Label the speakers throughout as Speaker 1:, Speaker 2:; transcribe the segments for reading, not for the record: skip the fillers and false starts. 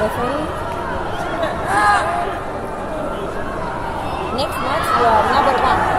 Speaker 1: referee. Next match, we are number 1.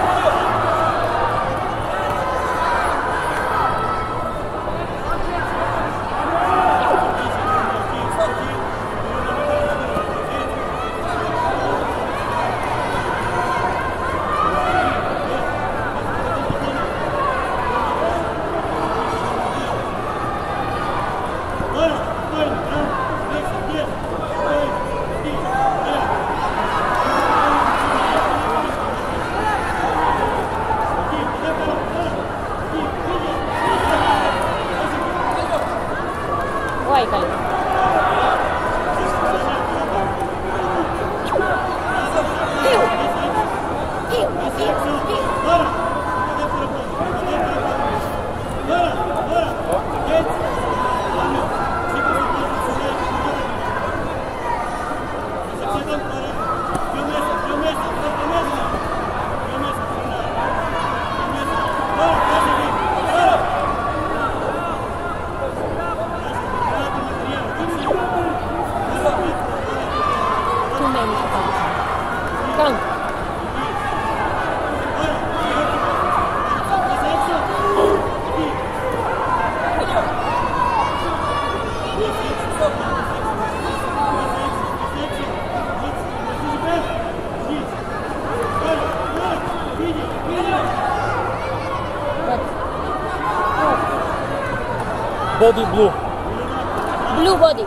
Speaker 2: Body blue.
Speaker 1: Blue body.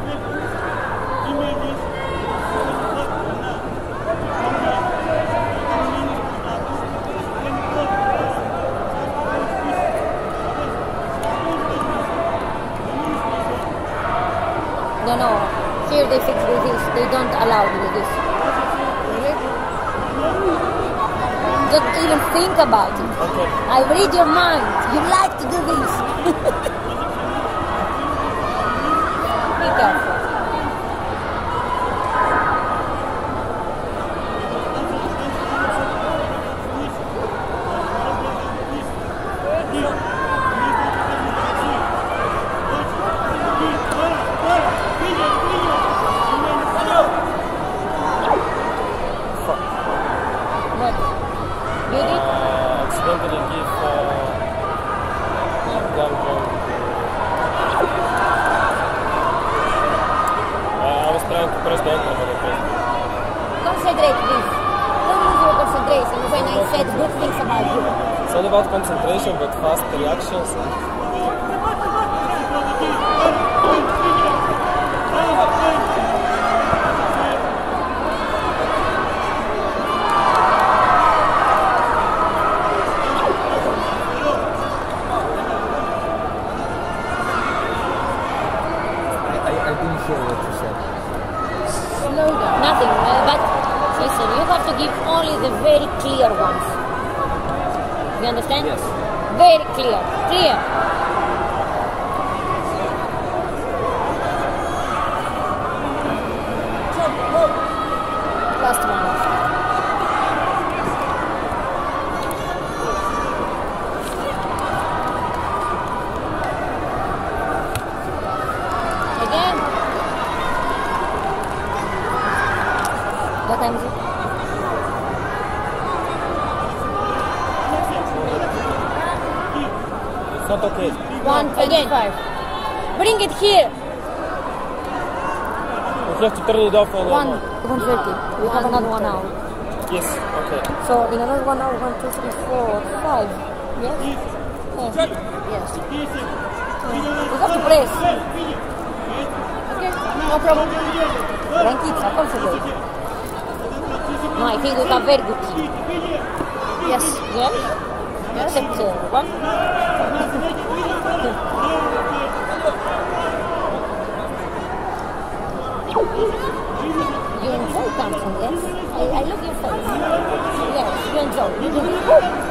Speaker 1: No. Here they fix with this. They don't allow with this. Really? Don't even think about it.
Speaker 2: Okay.
Speaker 1: I read your mind. You like to do this. Be careful. What? You did?
Speaker 2: Accidentally give I was trying to press the enter, but I pressed.
Speaker 1: Concentrate, please. Don't lose your concentration when I said good things about you.
Speaker 2: It's not about concentration, but fast reactions.
Speaker 3: I didn't hear what you said.
Speaker 1: Slow down. Nothing. But listen, you have to give only the very clear ones. You understand?
Speaker 3: Yes.
Speaker 1: Very clear. Clear. Last one. Again. What time is it?
Speaker 2: It's not okay.
Speaker 1: 1:25. Bring it here.
Speaker 2: We have to turn it off.
Speaker 1: 1:30. We have another 1 hour.
Speaker 2: Yes, okay.
Speaker 1: So in another 1 hour, 1, 2, 3, 4, 5. Yes? Yes. We have to press. Okay, no problem. Tranquila, concentrate. No, I think we have very good team. Yes. Yes? Except one. You enjoy dancing, yes? I look your face. Yes, you enjoy. You do it.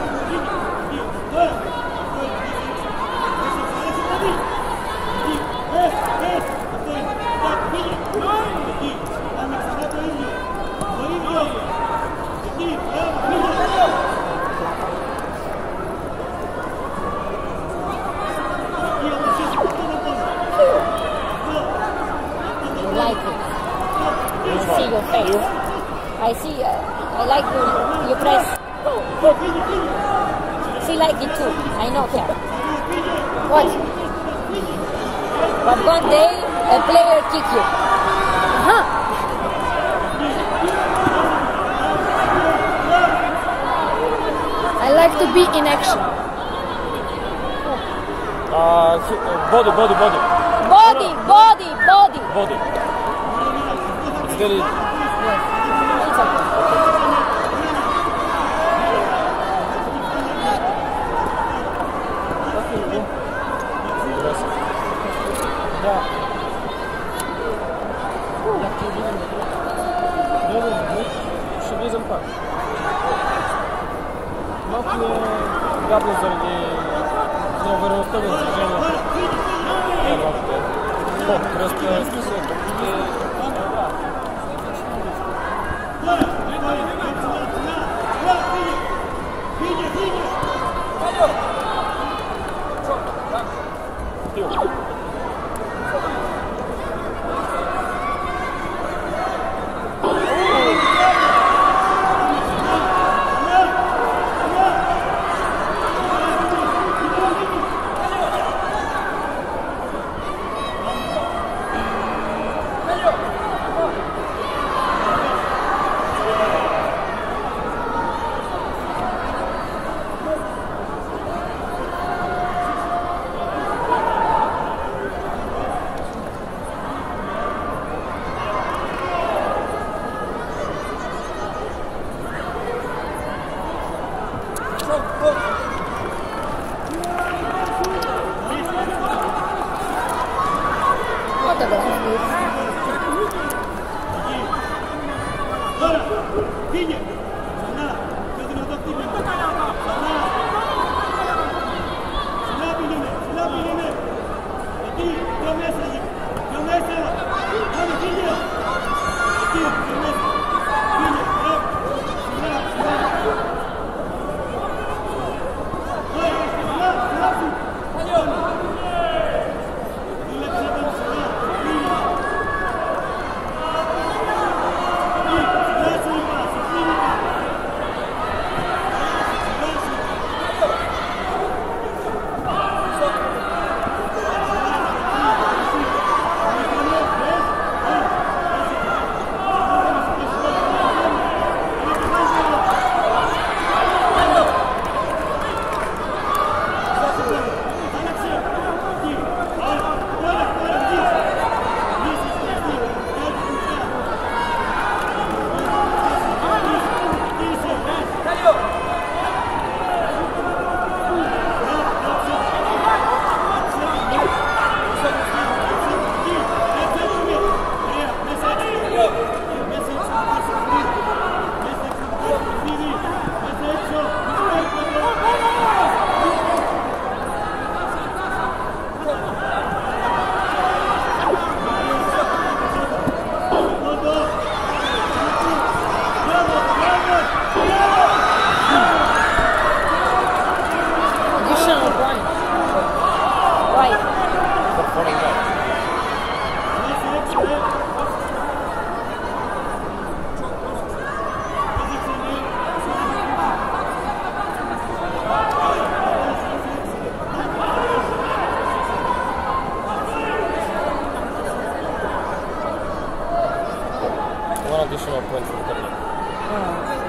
Speaker 1: like it. I see your face. I see. I like you press. She like it too. I know her. What? But one day a player kick you.
Speaker 4: I like to be in action.
Speaker 2: Body.
Speaker 1: Body.
Speaker 2: It's very...
Speaker 1: Yes. It's okay.
Speaker 2: Да. Ще влизам пак. Малко ми е гадно заради неувереността на движението. Просто е смисъл. Additional points for the